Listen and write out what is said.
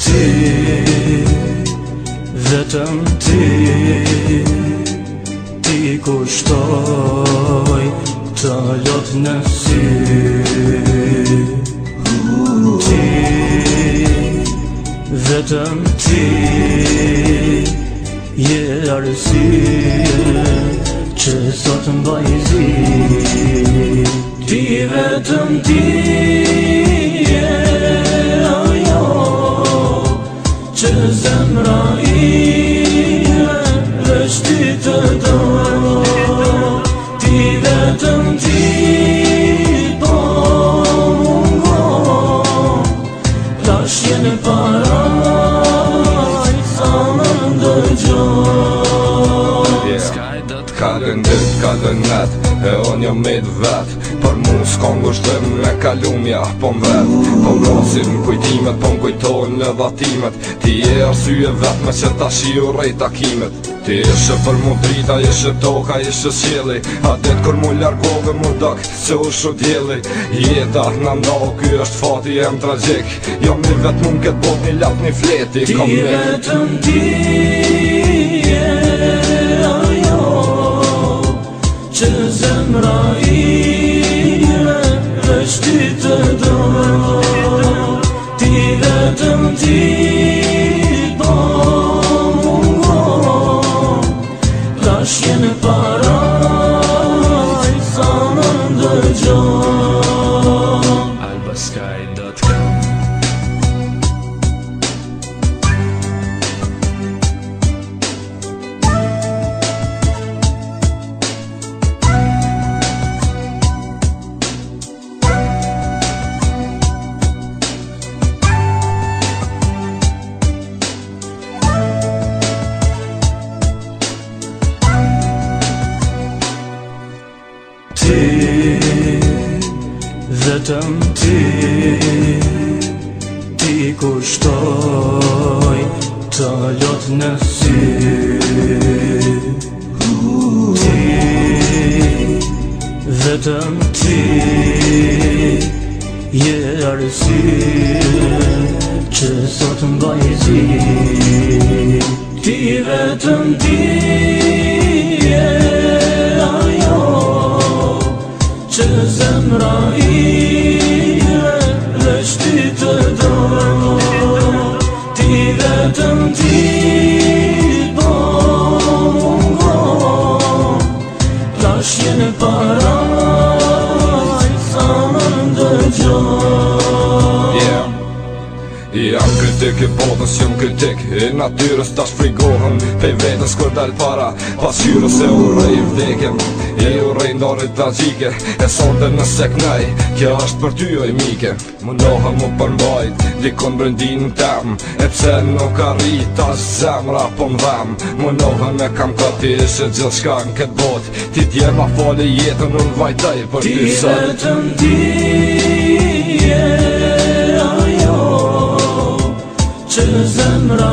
ti, vetëm ti, ti kushtoj të lot në sy. Ti, vetëm ti, je arsye që sot mbaj zi. Ti vetëm ti, je ajo që zemra ime veç ty të do. Ti vetëm ti, po mungon, tash jene paraj, sa më ndëgjon. Kalën dit, kalën net, e on jam me vet. Për mu s'kon gushtëm me kalumja, po m'vet. Po m'rosin kujtimet, po m'kujtojnë lëdhatimet. Ti e arsye vetme që ta shiu rej takimet. Ti ishe për mu drita, ishe toka, ishe qielli. A dit kur mu largove mu dak, që u shu djeli. Jeta në ndohë, ky është fati jem tragjik. Jo mi vet mu m'ket bot një lap një fleti. Ti vetëm ti, që zemra ime veç ty të do. Ti vetëm ti, po mungon, tash jene paraj, sa më ndëgjon. Albasky.com Ti, vetëm ti, ti kushtoj të lot në sy. Ti, vetëm ti, je arsye që sot mbaj zi. Ti vetëm ti, je ajo që zemra ime veç ty të do. Ti vetëm ti, po mungon, tash jene paraj, sa më ndëgjon. Jam kritik i botës, jam kritik i natyrës, tash frigohem pej vetës kur dal para pasqyrës. E urrej vdekjen, e urrej ndorit tragjike, e sonte në seknaj, kjo është për ty oj mike. Mundohem mu përmbajt, dikon brëndin tem, e pse nuk arrit tash zemra po m'dhem. Mundohem e kam këti ishe gjithë shka në këtë bot, ti djema fali jetën unë vajtaj për ty sot. Ti vetëm ti, je ajo që zemra